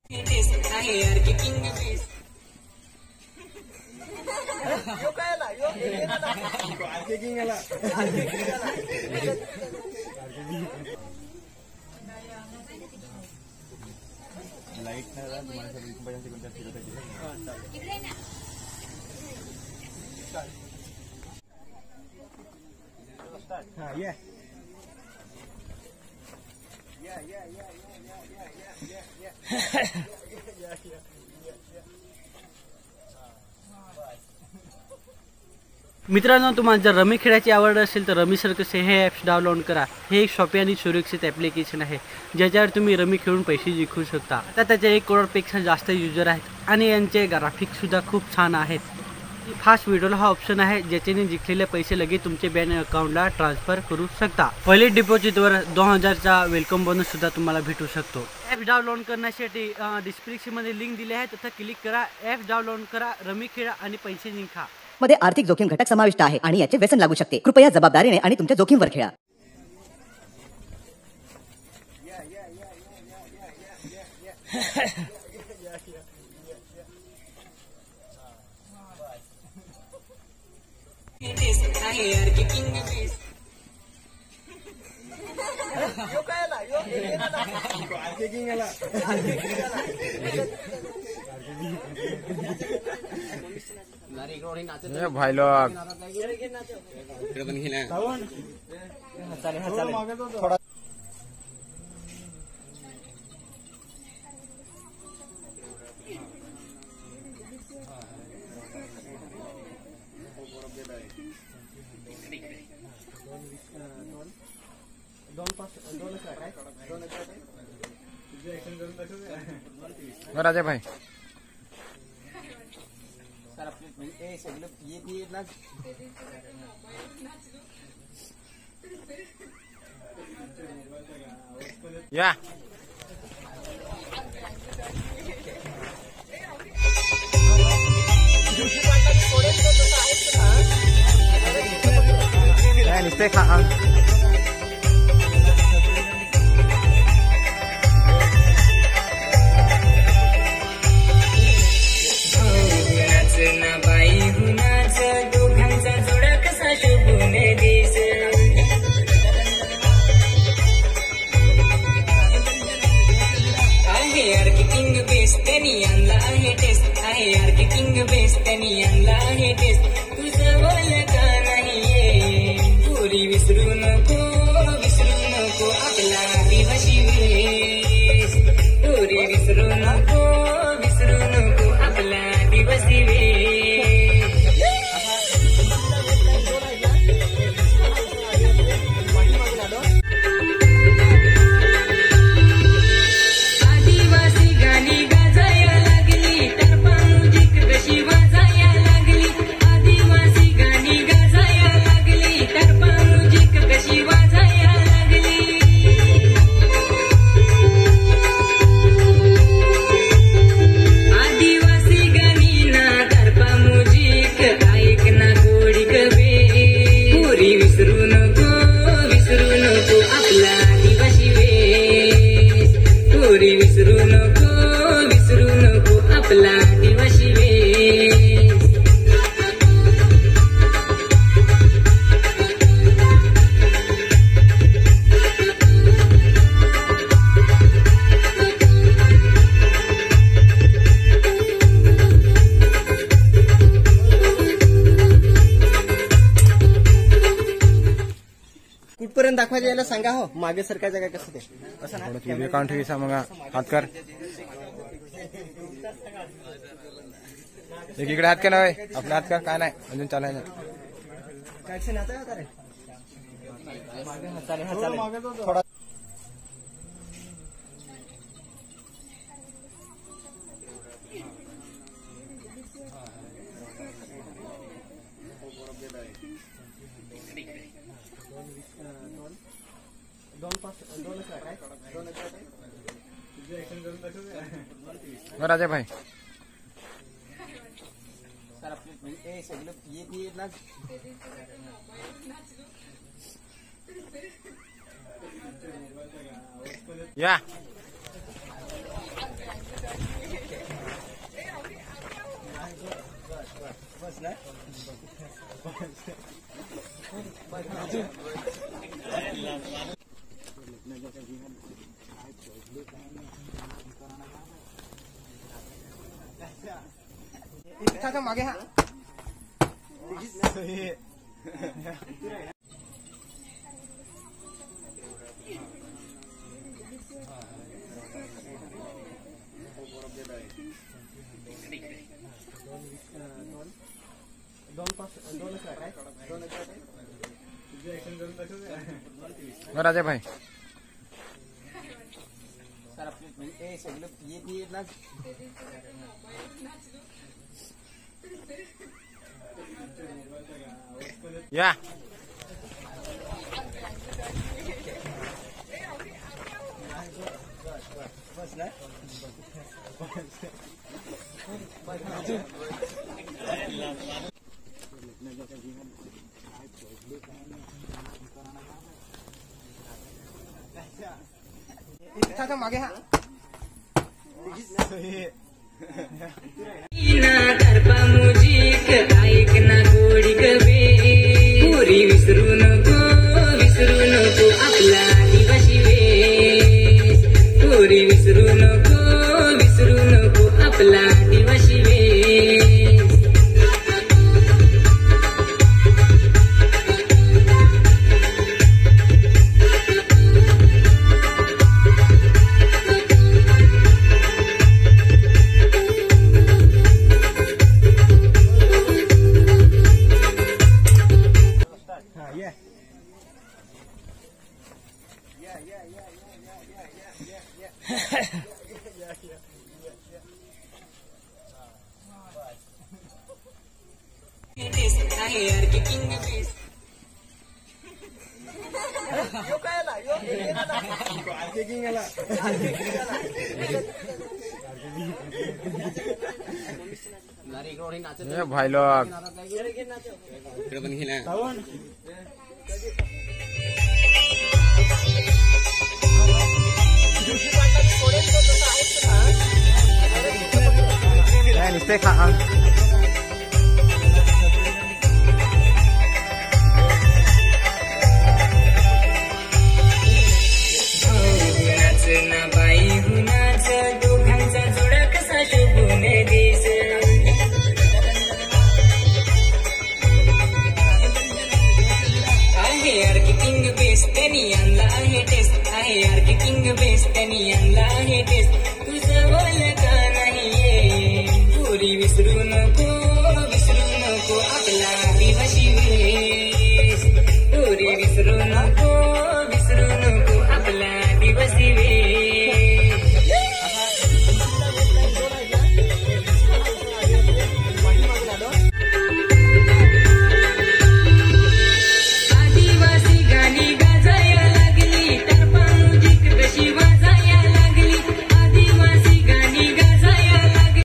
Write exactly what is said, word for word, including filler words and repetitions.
Light तुम्हाला हाँ ये मित्रांनो, तुम्हाला जर रमी खेळायची आवड असेल तर रमी सर्कस हे ॲप्स डाउनलोड करा। हे एक सोपे आणि सुरक्षित ॲप्लिकेशन आहे ज्याच्यावर तुम्ही रमी खेळून पैसे जिंकू शकता। आता त्याचे एक करोडपेक्षा जास्त युजर आहेत आणि यांचे ग्राफिक्ससुद्धा खूप छान आहेत। फास्ट विड्रॉल हा ऑप्शन आहे ज्याच्याने जिंकलेले पैसे लगेच तुमचे बँक अकाउंटला ट्रान्सफर करू शकता। पहिले डिपॉझिटवर दोन हजारचा वेलकम बोनस सुद्धा तुम्हाला भेटू शकतो। ॲप डाउनलोड करण्यासाठी डिस्क्रिप्शनमध्ये लिंक दिली आहे, तिथे क्लिक करा, ॲप डाउनलोड करा, रमी खेळा आणि पैसे जिंका। मध्ये आर्थिक जोखीम घटक समाविष्ट आहे आणि याचे व्यसन लागू शकते। कृपया जबाबदारीने आणि तुमच्या जोखीमवर खेळा। ये भाई लोग थोड़ा राजा भाई या नुसते खा कुठपर्यंत दाखवायचं याला सांगा हो, मागे सरकायचं काय कसं ते असं ना अकाउंट घ्यायचा मग हात कर एक इकडे हात कर नव्हे आपल्या हात कर काय नाही अजून चालायचं काय नाता होता रे मागे हात चाले हात चाले थोडा राजा भाई या इथं मागे हा दोन पाच दोन काय दोन राजा भाई सर आपले ए सगळं एक एक ना या बस ना इथं मागे हा गरबा मुजिक ऐक ना गोडी गवे पुरी विसरू नको विसरू नको आपला आदिवासी वेश पुरी विसरू नको विसरू नको आपला आदिवासी वेश ये भाई लोग नुसते खा